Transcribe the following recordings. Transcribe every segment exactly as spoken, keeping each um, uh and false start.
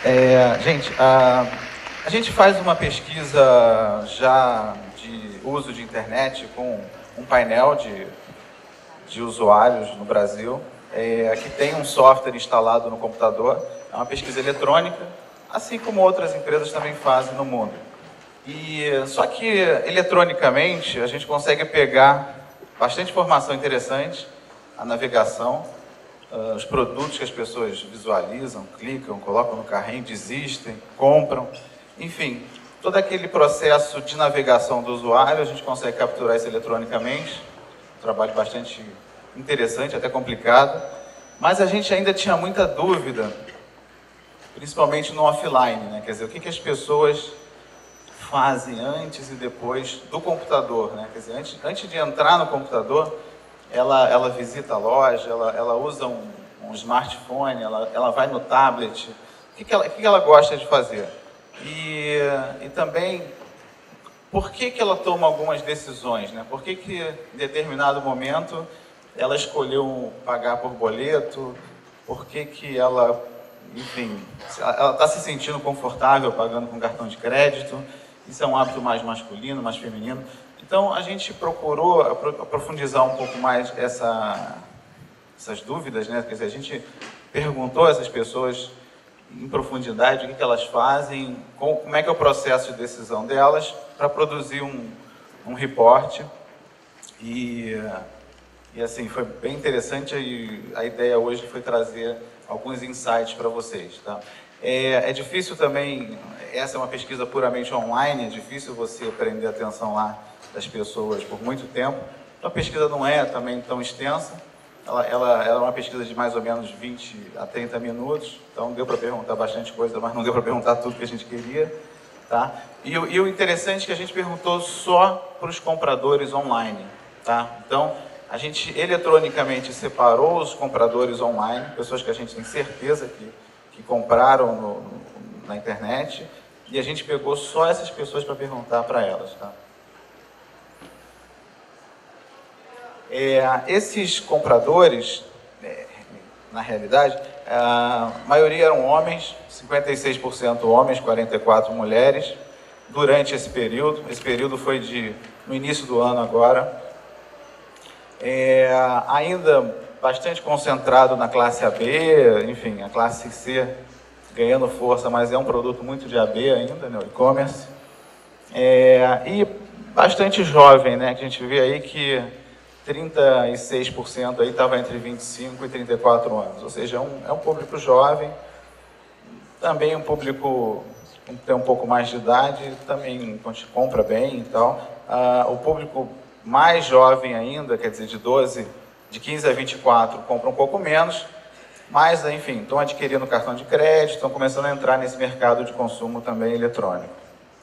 É, gente, a, a gente faz uma pesquisa já de uso de internet com um painel de, de usuários no Brasil, é, que tem um software instalado no computador. É uma pesquisa eletrônica, assim como outras empresas também fazem no mundo. E, só que, eletronicamente, a gente consegue pegar bastante informação interessante, a navegação, uh, os produtos que as pessoas visualizam, clicam, colocam no carrinho, desistem, compram, enfim, todo aquele processo de navegação do usuário, a gente consegue capturar isso eletronicamente, um trabalho bastante interessante, até complicado, mas a gente ainda tinha muita dúvida, principalmente no offline, né? Quer dizer, o que, que as pessoas fazem antes e depois do computador, né? Quer dizer, antes, antes de entrar no computador, ela, ela visita a loja, ela, ela usa um, um smartphone, ela, ela vai no tablet, o que, que, ela, o que, que ela gosta de fazer? E, e também, por que, que ela toma algumas decisões, né? Por que, que em determinado momento ela escolheu pagar por boleto, por que, que ela, enfim, ela está se sentindo confortável pagando com cartão de crédito. Isso é um hábito mais masculino, mais feminino. Então, a gente procurou aprofundizar um pouco mais essa, essas dúvidas, né? Quer dizer, a gente perguntou a essas pessoas em profundidade o que, que elas fazem, como é que é o processo de decisão delas, para produzir um, um reporte. E, e, assim, foi bem interessante e a ideia hoje foi trazer alguns insights para vocês, tá? É, é difícil também, essa é uma pesquisa puramente online, é difícil você prender a atenção lá das pessoas por muito tempo. Então, a pesquisa não é também tão extensa, ela, ela, ela é uma pesquisa de mais ou menos vinte a trinta minutos, então deu para perguntar bastante coisa, mas não deu para perguntar tudo que a gente queria, tá? E, e o interessante é que a gente perguntou só para os compradores online, tá? Então, a gente eletronicamente separou os compradores online, pessoas que a gente tem certeza que que compraram no, no, na internet, e a gente pegou só essas pessoas para perguntar para elas, tá? É, esses compradores, é, na realidade, a maioria eram homens, cinquenta e seis por cento homens, quarenta e quatro por cento mulheres, durante esse período. Esse período foi de, no início do ano agora, é, ainda bastante concentrado na classe A B, enfim, a classe C ganhando força, mas é um produto muito de A B ainda, né, o e-commerce. É, e bastante jovem, né, que a gente vê aí que trinta e seis por cento aí estava entre vinte e cinco e trinta e quatro anos, ou seja, é um, é um público jovem, também um público que tem um pouco mais de idade, também compra bem e tal. Ah, o público mais jovem ainda, quer dizer, de doze de quinze a vinte e quatro compram um pouco menos, mas, enfim, estão adquirindo cartão de crédito, estão começando a entrar nesse mercado de consumo também eletrônico.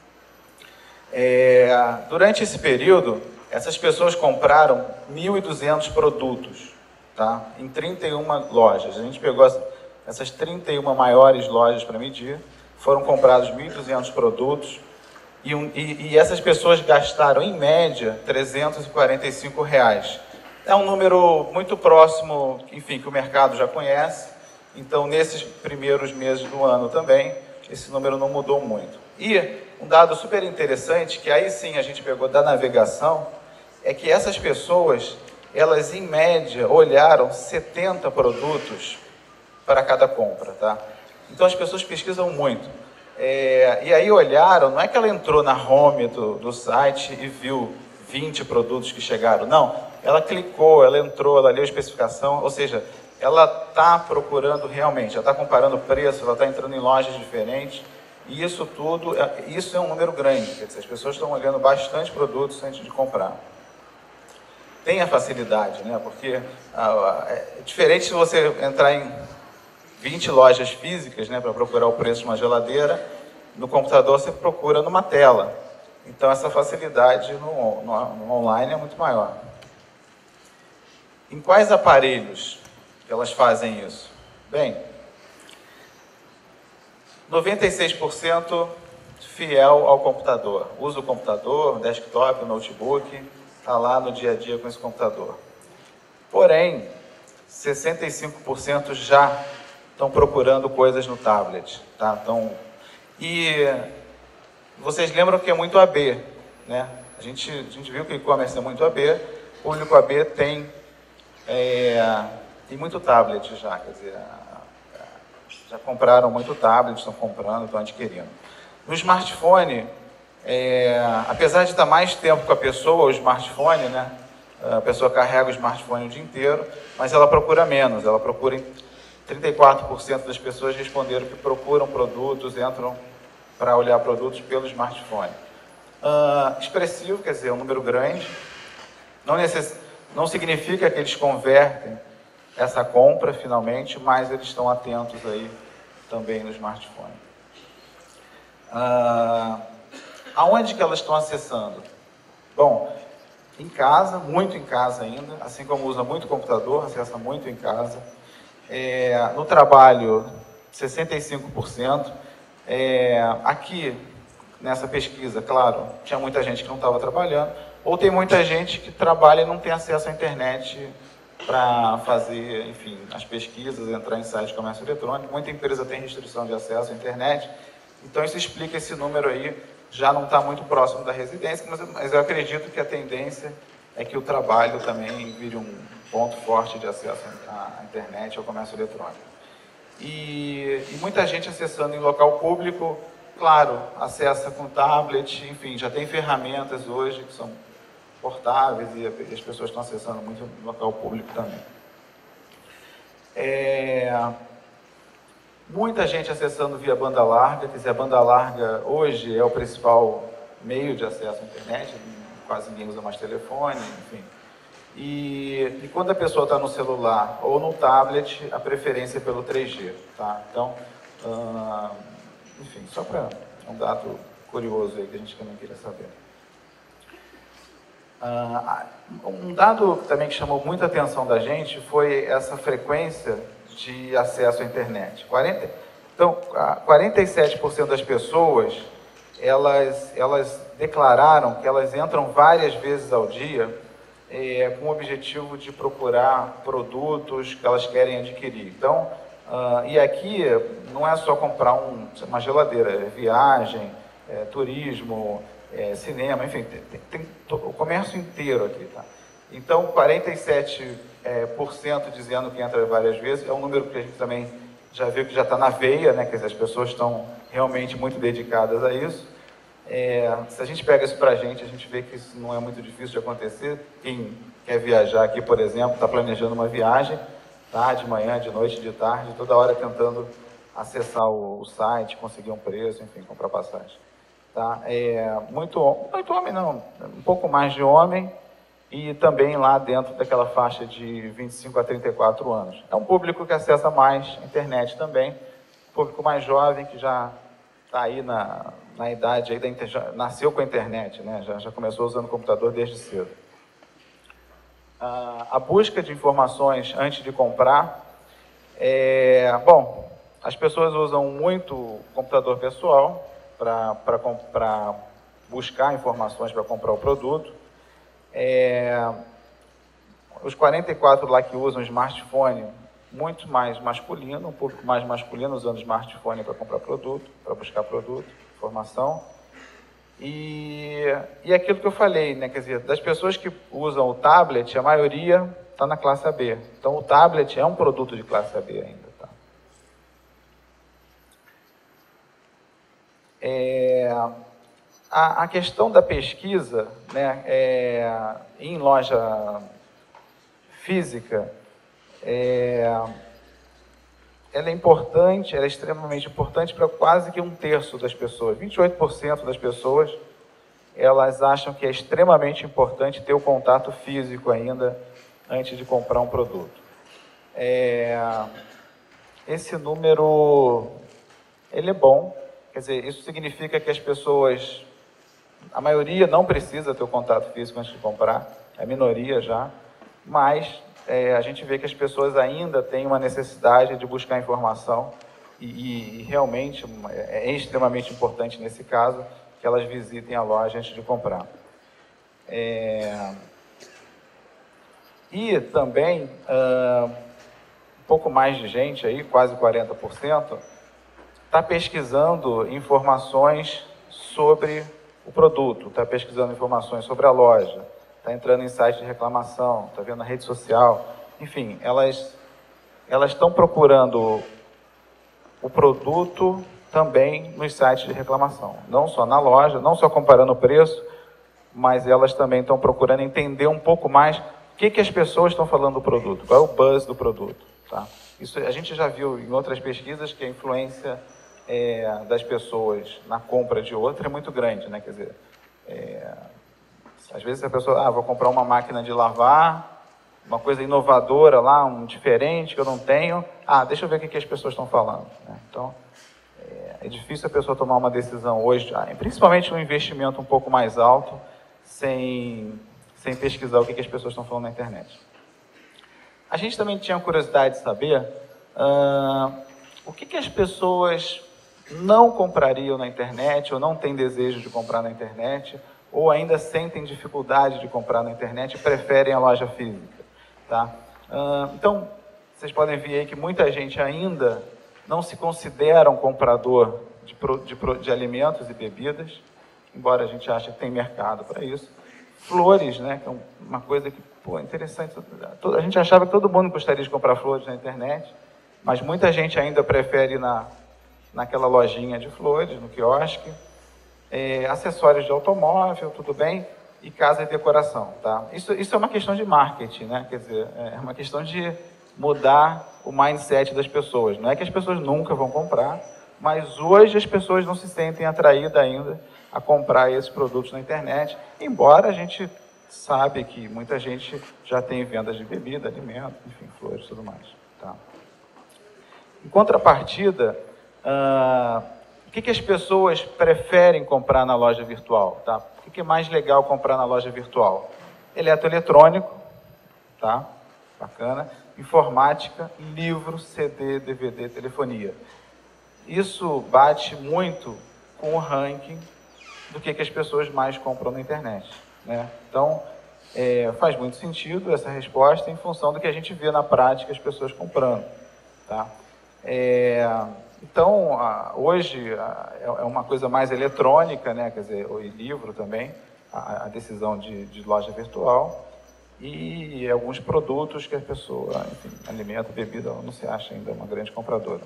É, durante esse período, essas pessoas compraram mil e duzentos produtos, tá? Em trinta e uma lojas. A gente pegou essas trinta e uma maiores lojas para medir, foram comprados mil e duzentos produtos, e, um, e, e essas pessoas gastaram, em média, trezentos e quarenta e cinco reais. É um número muito próximo, enfim, que o mercado já conhece. Então, nesses primeiros meses do ano também, esse número não mudou muito. E um dado super interessante, que aí sim a gente pegou da navegação, é que essas pessoas, elas em média olharam setenta produtos para cada compra, tá? Então, as pessoas pesquisam muito. É, e aí olharam, não é que ela entrou na home do, do site e viu vinte produtos que chegaram, não. Ela clicou, ela entrou, ela leu a especificação, ou seja, ela está procurando realmente, ela está comparando preço, ela está entrando em lojas diferentes, e isso tudo, isso é um número grande, quer dizer, as pessoas estão olhando bastante produtos antes de comprar. Tem a facilidade, né? Porque ah, é diferente se você entrar em vinte lojas físicas, né, para procurar o preço de uma geladeira, no computador você procura numa tela. Então essa facilidade no, no, no online é muito maior. Em quais aparelhos elas fazem isso? Bem, noventa e seis por cento fiel ao computador. Usa o computador, desktop, notebook, está lá no dia a dia com esse computador. Porém, sessenta e cinco por cento já estão procurando coisas no tablet. Tá? Então, e vocês lembram que é muito A B, né? A gente, a gente viu que o e-commerce é muito A B, o público A B tem, é, tem muito tablet já, quer dizer, já compraram muito tablet, estão comprando, estão adquirindo. No smartphone, é, apesar de estar mais tempo com a pessoa, o smartphone, né? A pessoa carrega o smartphone o dia inteiro, mas ela procura menos, ela procura, trinta e quatro por cento das pessoas responderam que procuram produtos, entram para olhar produtos pelo smartphone. Uh, expressivo, quer dizer, um número grande, não, necess... não significa que eles convertem essa compra finalmente, mas eles estão atentos aí também no smartphone. Uh, aonde que elas estão acessando? Bom, em casa, muito em casa ainda, assim como usa muito computador, acessa muito em casa. É, no trabalho, sessenta e cinco por cento. É, aqui, nessa pesquisa, claro, tinha muita gente que não estava trabalhando, ou tem muita gente que trabalha e não tem acesso à internet para fazer, enfim, as pesquisas, entrar em sites de comércio eletrônico. Muita empresa tem restrição de acesso à internet, então isso explica esse número aí, já não está muito próximo da residência, mas, mas eu acredito que a tendência é que o trabalho também vire um ponto forte de acesso à internet, ao comércio eletrônico. E, e muita gente acessando em local público, claro, acessa com tablet, enfim, já tem ferramentas hoje que são portáveis e as pessoas estão acessando muito no local público também. É, muita gente acessando via banda larga, quer dizer, a banda larga hoje é o principal meio de acesso à internet, quase ninguém usa mais telefone, enfim. E, e quando a pessoa está no celular ou no tablet, a preferência é pelo três G, tá? Então, uh, enfim, só para um dado curioso aí que a gente também queria saber. Uh, um dado também que chamou muita atenção da gente foi essa frequência de acesso à internet. quarenta, então, quarenta e sete por cento das pessoas, elas, elas declararam que elas entram várias vezes ao dia É, com o objetivo de procurar produtos que elas querem adquirir. Então, uh, e aqui não é só comprar um, uma geladeira, é viagem, é, turismo, é, cinema, enfim, tem, tem, tem o comércio inteiro aqui. Tá? Então, quarenta e sete por cento dizendo que entra várias vezes, é um número que a gente também já viu que já está na veia, né? Quer dizer, as pessoas estão realmente muito dedicadas a isso. É, se a gente pega isso para a gente, a gente vê que isso não é muito difícil de acontecer. Quem quer viajar aqui, por exemplo, está planejando uma viagem, tá? De manhã, de noite, de tarde, toda hora tentando acessar o, o site, conseguir um preço, enfim, comprar passagem. Tá? É, muito, muito homem não, um pouco mais de homem e também lá dentro daquela faixa de vinte e cinco a trinta e quatro anos. É um público que acessa mais internet também, público mais jovem que já está aí na, na idade, aí da, já nasceu com a internet, né? já, já começou usando o computador desde cedo. Ah, a busca de informações antes de comprar, é, bom, as pessoas usam muito o computador pessoal para buscar informações para comprar o produto. É, os quarenta e quatro lá que usam smartphone, muito mais masculino, um público mais masculino usando smartphone para comprar produto, para buscar produto, informação. E, e aquilo que eu falei, né, quer dizer, das pessoas que usam o tablet, a maioria está na classe A B. Então o tablet é um produto de classe A B ainda. Tá? É, a, a questão da pesquisa, né, é, em loja física, É, ela é importante, ela é extremamente importante para quase que um terço das pessoas. vinte e oito por cento das pessoas, elas acham que é extremamente importante ter o contato físico ainda antes de comprar um produto. É, esse número, ele é bom, quer dizer, isso significa que as pessoas, a maioria não precisa ter o contato físico antes de comprar, é a minoria já, mas É, a gente vê que as pessoas ainda têm uma necessidade de buscar informação e, e realmente é, é extremamente importante nesse caso que elas visitem a loja antes de comprar. É, e também, uh, pouco mais de gente aí, quase quarenta por cento, está pesquisando informações sobre o produto, está pesquisando informações sobre a loja, está entrando em site de reclamação, está vendo na rede social, enfim, elas elas estão procurando o produto também nos sites de reclamação, não só na loja, não só comparando o preço, mas elas também estão procurando entender um pouco mais o que, que as pessoas estão falando do produto, qual é o buzz do produto. Tá? Isso a gente já viu em outras pesquisas que a influência é, das pessoas na compra de outra é muito grande, né? Quer dizer, é, às vezes a pessoa, ah, vou comprar uma máquina de lavar, uma coisa inovadora lá, um diferente que eu não tenho, ah, deixa eu ver o que, que as pessoas estão falando. Né? Então, é, é difícil a pessoa tomar uma decisão hoje, principalmente um investimento um pouco mais alto, sem, sem pesquisar o que, que as pessoas estão falando na internet. A gente também tinha curiosidade de saber uh, o que, que as pessoas não comprariam na internet, ou não têm desejo de comprar na internet, ou ainda sentem dificuldade de comprar na internet e preferem a loja física. Tá? Uh, então, vocês podem ver aí que muita gente ainda não se considera um comprador de, de, de alimentos e bebidas, embora a gente ache que tem mercado para isso. Flores, né, que é uma coisa que, pô, é interessante. A gente achava que todo mundo gostaria de comprar flores na internet, mas muita gente ainda prefere ir na, naquela lojinha de flores, no quiosque. É, acessórios de automóvel, tudo bem, e casa e decoração, tá? Isso, isso é uma questão de marketing, né? Quer dizer, é uma questão de mudar o mindset das pessoas. Não é que as pessoas nunca vão comprar, mas hoje as pessoas não se sentem atraídas ainda a comprar esses produtos na internet, embora a gente sabe que muita gente já tem vendas de bebida, alimento, enfim, flores e tudo mais. Tá? Em contrapartida, uh, o que, que as pessoas preferem comprar na loja virtual? Tá? O que, que é mais legal comprar na loja virtual? Eletroeletrônico, tá? Bacana. Informática, livro, C D, D V D, telefonia. Isso bate muito com o ranking do que, que as pessoas mais compram na internet. Né? Então, é, faz muito sentido essa resposta em função do que a gente vê na prática as pessoas comprando. Tá? É, então, a, hoje a, é uma coisa mais eletrônica, né? Quer dizer, o livro também, a, a decisão de, de loja virtual, e alguns produtos que a pessoa, enfim, alimento, bebida, ela não se acha ainda uma grande compradora.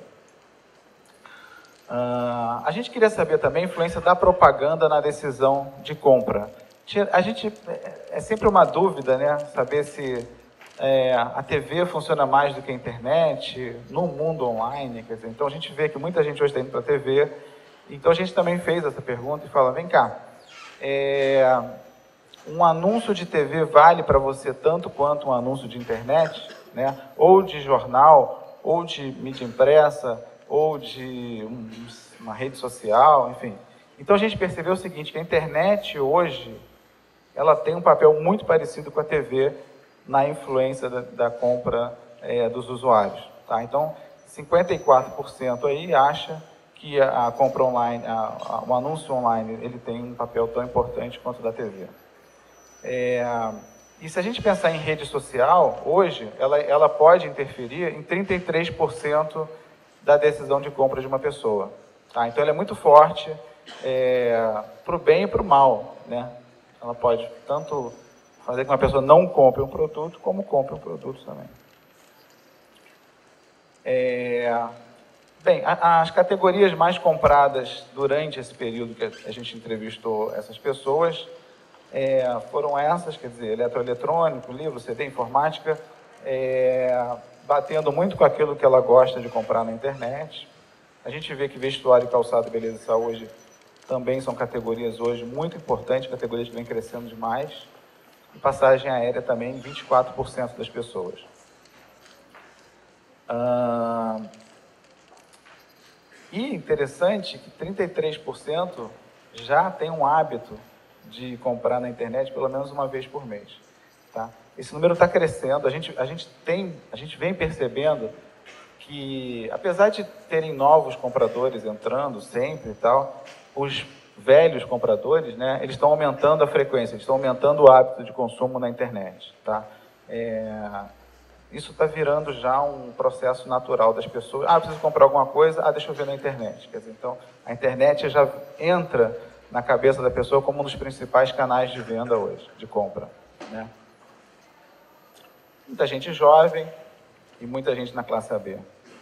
Uh, a gente queria saber também a influência da propaganda na decisão de compra. A gente, é sempre uma dúvida, né? Saber se é, a T V funciona mais do que a internet, no mundo online, quer dizer, então a gente vê que muita gente hoje está indo para a T V, então a gente também fez essa pergunta e fala, vem cá, é, um anúncio de T V vale para você tanto quanto um anúncio de internet, né? Ou de jornal, ou de mídia impressa, ou de um, uma rede social, enfim. Então a gente percebeu o seguinte, que a internet hoje, ela tem um papel muito parecido com a T V na influência da, da compra é, dos usuários. Tá? Então, cinquenta e quatro por cento aí acha que a, a compra online, a, a, o anúncio online, ele tem um papel tão importante quanto o da T V. É, e se a gente pensar em rede social, hoje, ela, ela pode interferir em trinta e três por cento da decisão de compra de uma pessoa. Tá? Então, ela é muito forte é, para o bem e para o mal. Né? Ela pode tanto fazer com que uma pessoa não compre um produto, como compre um produto também. É, bem, a, as categorias mais compradas durante esse período que a gente entrevistou essas pessoas é, foram essas, quer dizer, eletroeletrônico, livro, C D, informática, é, batendo muito com aquilo que ela gosta de comprar na internet. A gente vê que vestuário, calçado, beleza e saúde também são categorias hoje muito importantes, categorias que vêm crescendo demais. E passagem aérea também, vinte e quatro por cento das pessoas. Ah, e interessante que trinta e três por cento já tem um hábito de comprar na internet pelo menos uma vez por mês. Tá? Esse número está crescendo, a gente, a, gente tem, a gente vem percebendo que, apesar de terem novos compradores entrando sempre e tal, os velhos compradores, né, eles estão aumentando a frequência, eles estão aumentando o hábito de consumo na internet. Tá? É, isso está virando já um processo natural das pessoas. Ah, eu preciso comprar alguma coisa, ah, deixa eu ver na internet. Quer dizer, então, a internet já entra na cabeça da pessoa como um dos principais canais de venda hoje, de compra, né? Muita gente jovem e muita gente na classe A B.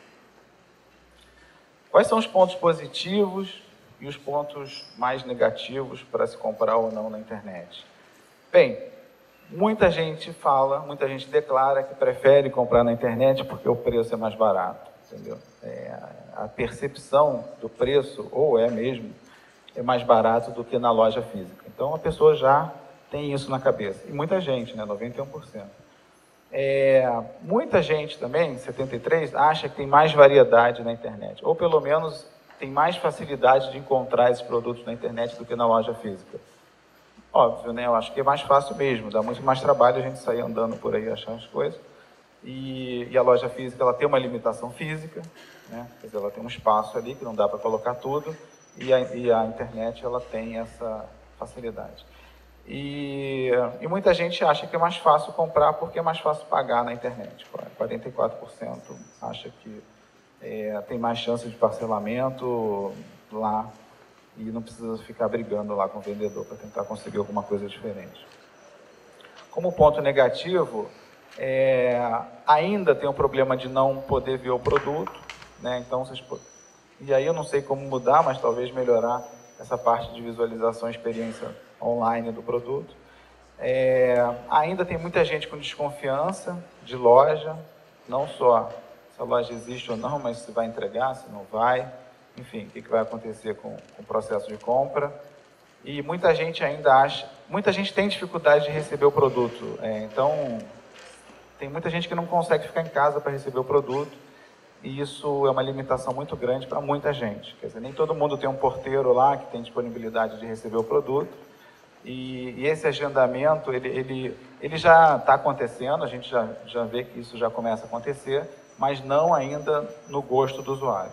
Quais são os pontos positivos e os pontos mais negativos para se comprar ou não na internet? Bem, muita gente fala, muita gente declara que prefere comprar na internet porque o preço é mais barato, entendeu? É, a percepção do preço, ou é mesmo, é mais barato do que na loja física. Então, a pessoa já tem isso na cabeça. E muita gente, né? noventa e um por cento. É, muita gente também, setenta e três por cento, acha que tem mais variedade na internet. Ou, pelo menos, tem mais facilidade de encontrar esses produtos na internet do que na loja física. Óbvio, né? Eu acho que é mais fácil mesmo, dá muito mais trabalho a gente sair andando por aí achar as coisas. E, e a loja física, ela tem uma limitação física, né? Quer dizer, ela tem um espaço ali que não dá para colocar tudo, e a, e a internet, ela tem essa facilidade. E, e muita gente acha que é mais fácil comprar porque é mais fácil pagar na internet. quarenta e quatro por cento acha que é, tem mais chance de parcelamento lá, e não precisa ficar brigando lá com o vendedor para tentar conseguir alguma coisa diferente. Como ponto negativo, é, ainda tem o problema de não poder ver o produto, né? Então, vocês, e aí eu não sei como mudar, mas talvez melhorar essa parte de visualização e experiência online do produto. É, ainda tem muita gente com desconfiança de loja, não só se a loja existe ou não, mas se vai entregar, se não vai. Enfim, o que vai acontecer com, com o processo de compra. E muita gente ainda acha... Muita gente tem dificuldade de receber o produto. É, então, tem muita gente que não consegue ficar em casa para receber o produto. E isso é uma limitação muito grande para muita gente. Quer dizer, nem todo mundo tem um porteiro lá que tem disponibilidade de receber o produto. E, e esse agendamento, ele, ele, ele já está acontecendo, a gente já, já vê que isso já começa a acontecer, mas não ainda no gosto do usuário.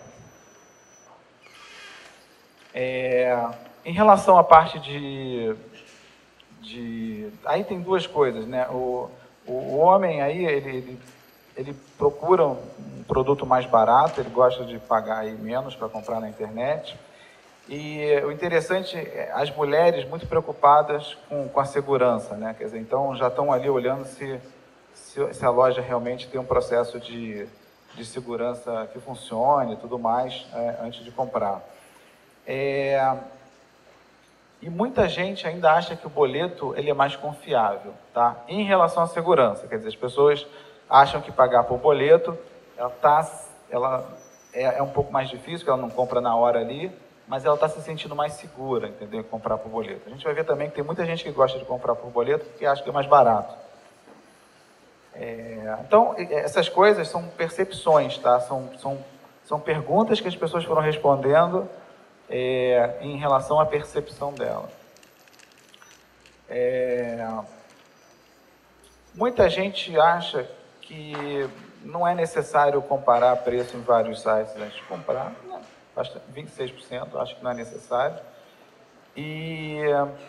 É, em relação à parte de, de... Aí tem duas coisas, né? O, o, o homem aí, ele, ele, ele procura um produto mais barato, ele gosta de pagar aí menos para comprar na internet. E o interessante é as mulheres muito preocupadas com, com a segurança, né? Quer dizer, então já estão ali olhando se, se, se a loja realmente tem um processo de, de segurança que funcione e tudo mais, é, antes de comprar. É, e muita gente ainda acha que o boleto ele é mais confiável, tá? Em relação à segurança, quer dizer, as pessoas acham que pagar por boleto ela, tá, ela é, é um pouco mais difícil, porque ela não compra na hora ali, mas ela está se sentindo mais segura, entendeu? Comprar por boleto. A gente vai ver também que tem muita gente que gosta de comprar por boleto porque acha que é mais barato. É, então, essas coisas são percepções, tá? São, são, são perguntas que as pessoas foram respondendo É, em relação à percepção dela. É, muita gente acha que não é necessário comparar preço em vários sites antes de comprar. Não, vinte e seis por cento acho que não é necessário. E,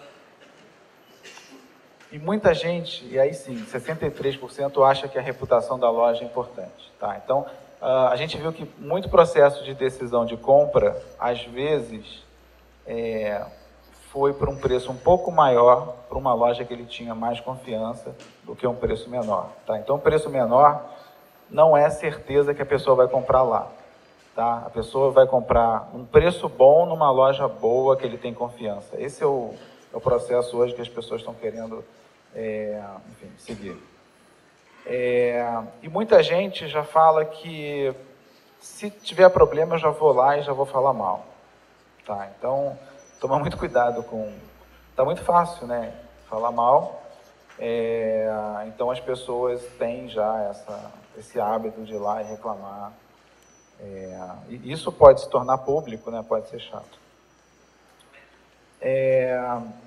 e muita gente, e aí sim, sessenta e três por cento acha que a reputação da loja é importante. Tá? Então, Uh, a gente viu que muito processo de decisão de compra, às vezes, é, foi por um preço um pouco maior para uma loja que ele tinha mais confiança do que um preço menor. Tá? Então, o preço menor não é certeza que a pessoa vai comprar lá. Tá? A pessoa vai comprar um preço bom numa loja boa que ele tem confiança. Esse é o, é o processo hoje que as pessoas estão querendo é, enfim, seguir. É, e muita gente já fala que se tiver problema eu já vou lá e já vou falar mal. Tá? Então, toma muito cuidado com... Tá muito fácil, né? Falar mal. É, então, as pessoas têm já essa, esse hábito de ir lá e reclamar. É, e isso pode se tornar público, né? Pode ser chato. É...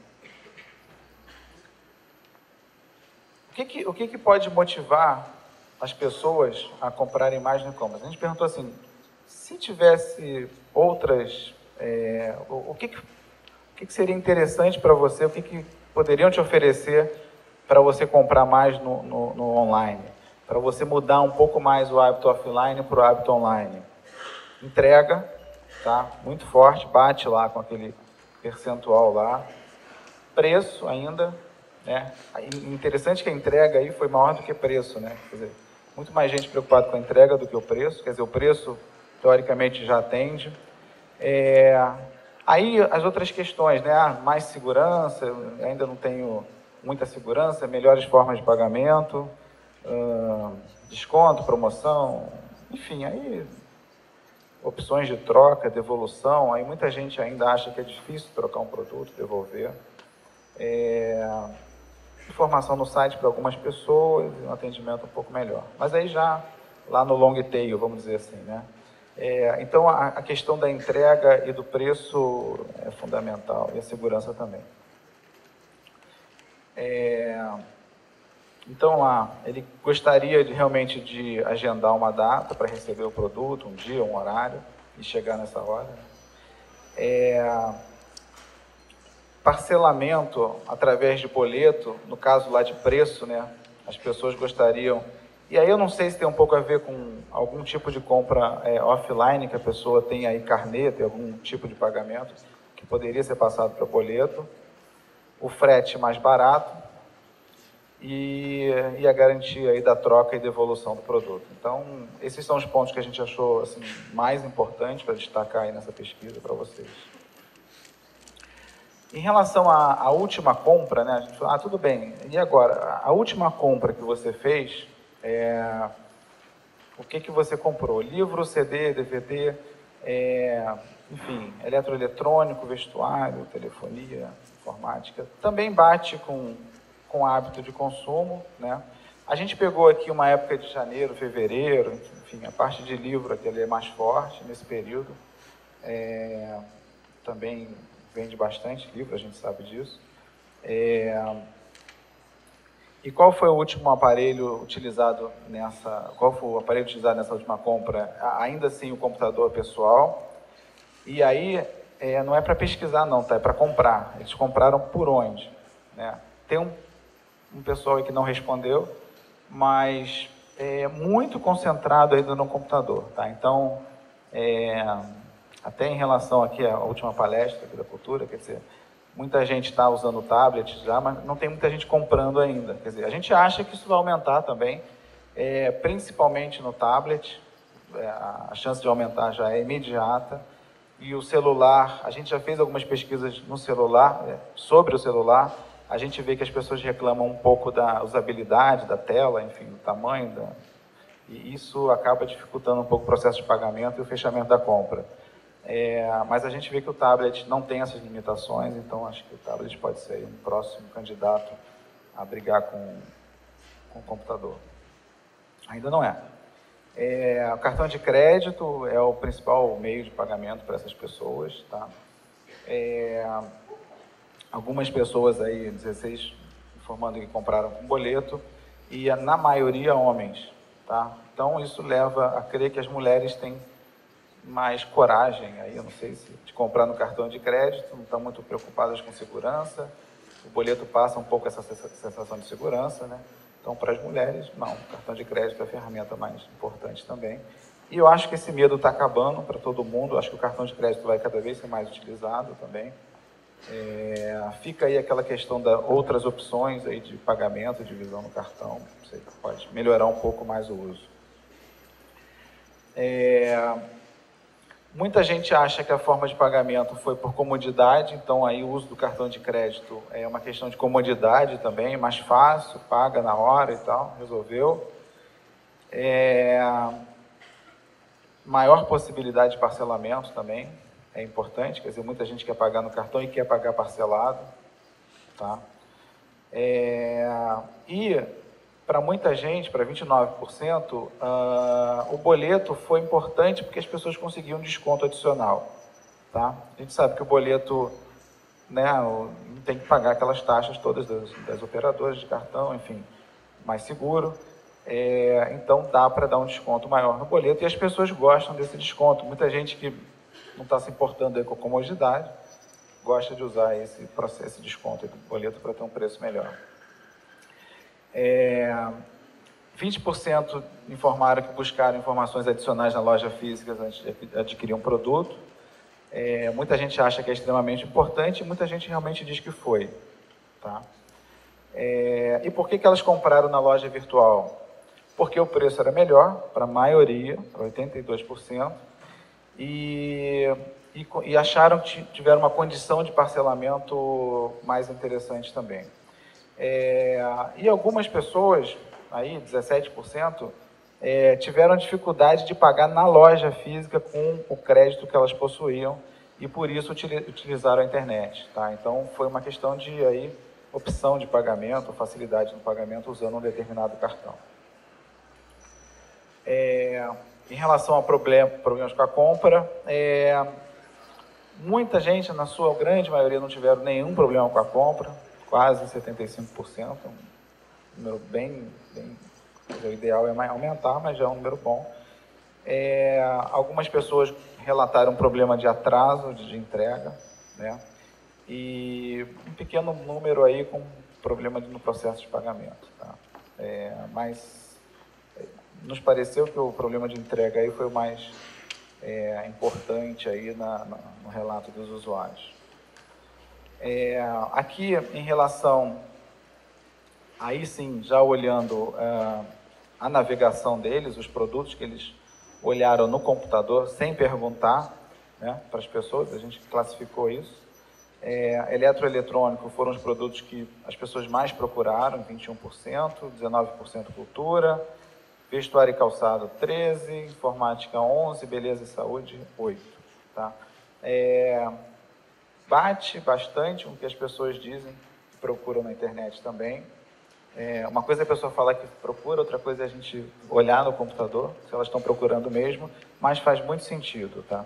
O que, que, o que, que pode motivar as pessoas a comprarem mais no e-commerce? A gente perguntou assim, se tivesse outras... É, o, o, que, que, o que, que seria interessante para você, o que, que poderiam te oferecer para você comprar mais no, no, no online? para você mudar um pouco mais o hábito offline para o hábito online. Entrega, tá? Muito forte, bate lá com aquele percentual lá. Preço ainda, né? Interessante que a entrega aí foi maior do que preço, né? Quer dizer, muito mais gente preocupada com a entrega do que o preço, quer dizer, o preço teoricamente já atende. É... Aí as outras questões, né? Ah, mais segurança, ainda não tenho muita segurança, melhores formas de pagamento, uh, desconto, promoção, enfim, aí opções de troca, devolução, aí muita gente ainda acha que é difícil trocar um produto, devolver. É, informação no site para algumas pessoas e um atendimento um pouco melhor. Mas aí já lá no long tail, vamos dizer assim, né? É, então a, a questão da entrega e do preço é fundamental e a segurança também. É, então lá, ele gostaria de, realmente de agendar uma data para receber o produto, um dia, um horário, e chegar nessa hora. É, parcelamento através de boleto, no caso lá de preço, né? As pessoas gostariam. E aí eu não sei se tem um pouco a ver com algum tipo de compra é, offline, que a pessoa tem aí carnê, tem algum tipo de pagamento que poderia ser passado para boleto. O frete mais barato e, e a garantia aí da troca e devolução do produto. Então, esses são os pontos que a gente achou assim, mais importantes para destacar aí nessa pesquisa para vocês. Em relação à, à última compra, né, a gente falou, ah, tudo bem, e agora? A última compra que você fez, é, o que, que você comprou? Livro, C D, D V D, é, enfim, eletroeletrônico, vestuário, telefonia, informática. Também bate com, com hábito de consumo, né? A gente pegou aqui uma época de janeiro, fevereiro, enfim, a parte de livro aqui é mais forte nesse período. É, também vende bastante livro, a gente sabe disso. É... E qual foi o último aparelho utilizado nessa... Qual foi o aparelho utilizado nessa última compra? Ainda assim, o computador pessoal. E aí, é, não é para pesquisar não, tá? É para comprar. Eles compraram por onde? Né? Tem um, um pessoal aí que não respondeu, mas é muito concentrado ainda no computador, tá? Então, é... até em relação aqui à última palestra aqui da cultura, quer dizer, muita gente está usando o tablet já, mas não tem muita gente comprando ainda. Quer dizer, a gente acha que isso vai aumentar também, é, principalmente no tablet, é, a chance de aumentar já é imediata. E o celular, a gente já fez algumas pesquisas no celular, é, sobre o celular, a gente vê que as pessoas reclamam um pouco da usabilidade da tela, enfim, do tamanho, da... e isso acaba dificultando um pouco o processo de pagamento e o fechamento da compra. É, mas a gente vê que o tablet não tem essas limitações, então acho que o tablet pode ser um próximo candidato a brigar com, com o computador. Ainda não é. É, o cartão de crédito é o principal meio de pagamento para essas pessoas, tá? É, algumas pessoas aí, dezesseis, informando que compraram com boleto, e na maioria homens, tá? Então isso leva a crer que as mulheres têm mais coragem, aí eu não sei se de comprar no cartão de crédito, não estão muito preocupadas com segurança, o boleto passa um pouco essa sensação de segurança, né? Então, para as mulheres, não, o cartão de crédito é a ferramenta mais importante também. E eu acho que esse medo está acabando para todo mundo, eu acho que o cartão de crédito vai cada vez ser mais utilizado também. É, fica aí aquela questão das outras opções aí de pagamento, divisão no cartão, você pode melhorar um pouco mais o uso. É, Muita gente acha que a forma de pagamento foi por comodidade, então aí o uso do cartão de crédito é uma questão de comodidade também, mais fácil, paga na hora e tal, resolveu. É... Maior possibilidade de parcelamento também, é importante, quer dizer, muita gente quer pagar no cartão e quer pagar parcelado, tá? É... E... para muita gente, para vinte e nove por cento, uh, o boleto foi importante porque as pessoas conseguiam um desconto adicional. Tá? A gente sabe que o boleto, né, tem que pagar aquelas taxas todas das, das operadoras de cartão, enfim, mais seguro. É, então dá para dar um desconto maior no boleto e as pessoas gostam desse desconto. Muita gente que não está se importando aí com a comodidade gosta de usar esse, processo, esse desconto do boleto para ter um preço melhor. É, vinte por cento informaram que buscaram informações adicionais na loja física antes de adquirir um produto. É, muita gente acha que é extremamente importante e muita gente realmente diz que foi. Tá? É, e por que, que elas compraram na loja virtual? Porque o preço era melhor para a maioria, para oitenta e dois por cento, e, e, e acharam que tiveram uma condição de parcelamento mais interessante também. É, e algumas pessoas, aí dezessete por cento, é, tiveram dificuldade de pagar na loja física com o crédito que elas possuíam e por isso utilizaram a internet. Tá? Então foi uma questão de aí, opção de pagamento, facilidade no pagamento usando um determinado cartão. É, em relação a problem, problemas com a compra, é, muita gente, na sua grande maioria, não tiveram nenhum problema com a compra, quase setenta e cinco por cento, um número bem, bem o ideal é aumentar, mas já é um número bom. É, algumas pessoas relataram um problema de atraso de, de entrega, né? E um pequeno número aí com problema de, no processo de pagamento. Tá? É, mas nos pareceu que o problema de entrega aí foi o mais é, importante aí na, na, no relato dos usuários. É, aqui, em relação, aí sim, já olhando é, a navegação deles, os produtos que eles olharam no computador, sem perguntar, né, para as pessoas, a gente classificou isso. É, eletroeletrônico foram os produtos que as pessoas mais procuraram, vinte e um por cento, dezenove por cento cultura, vestuário e calçado, treze por cento, informática, onze por cento, beleza e saúde, oito por cento. Tá? É, bate bastante com o que as pessoas dizem que procuram na internet também. É, uma coisa é a pessoa falar que procura, outra coisa é a gente olhar no computador, se elas estão procurando mesmo, mas faz muito sentido, tá?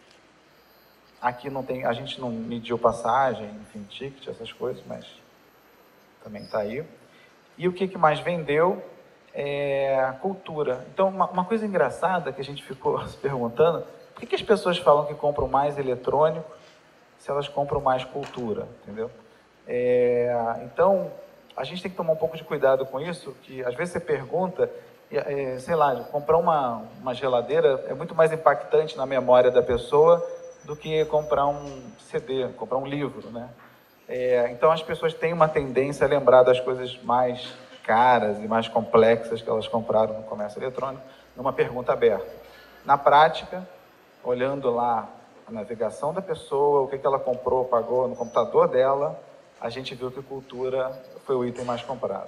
Aqui não tem, a gente não mediu passagem, enfim, ticket, essas coisas, mas também está aí. E o que, que mais vendeu é a cultura. Então, uma, uma coisa engraçada que a gente ficou se perguntando, por que, que as pessoas falam que compram mais eletrônico se elas compram mais cultura, entendeu? É, então, a gente tem que tomar um pouco de cuidado com isso, que às vezes você pergunta, é, sei lá, comprar uma, uma geladeira é muito mais impactante na memória da pessoa do que comprar um C D, comprar um livro, né? É, então as pessoas têm uma tendência a lembrar das coisas mais caras e mais complexas que elas compraram no comércio eletrônico, numa pergunta aberta. Na prática, olhando lá a navegação da pessoa, o que, que ela comprou, pagou no computador dela, a gente viu que cultura foi o item mais comprado.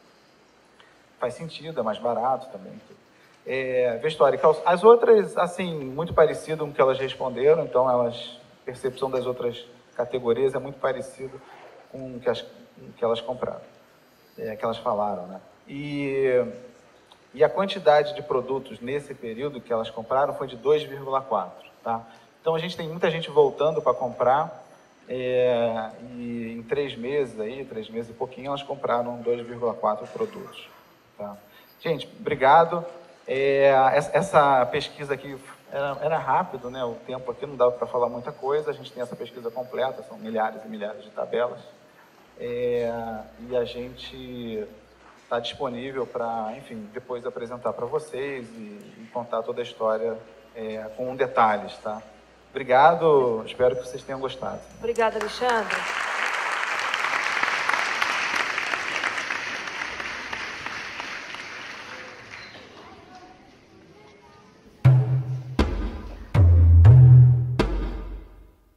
Faz sentido, é mais barato também. É, vestuário e calçado. As outras, assim, muito parecido com o que elas responderam, então elas, a percepção das outras categorias é muito parecido com o que, as, com o que elas compraram, é, que elas falaram, né? E, e a quantidade de produtos nesse período que elas compraram foi de dois vírgula quatro, tá? Então a gente tem muita gente voltando para comprar, é, e em três meses aí, três meses e pouquinho, elas compraram dois vírgula quatro produtos, tá? Gente, obrigado. É, essa pesquisa aqui era, era rápido, né? O tempo aqui não dava para falar muita coisa. A gente tem essa pesquisa completa, são milhares e milhares de tabelas. É, e a gente está disponível para, enfim, depois apresentar para vocês e, e contar toda a história é, com detalhes, tá? Obrigado, espero que vocês tenham gostado. Obrigada, Alexandre.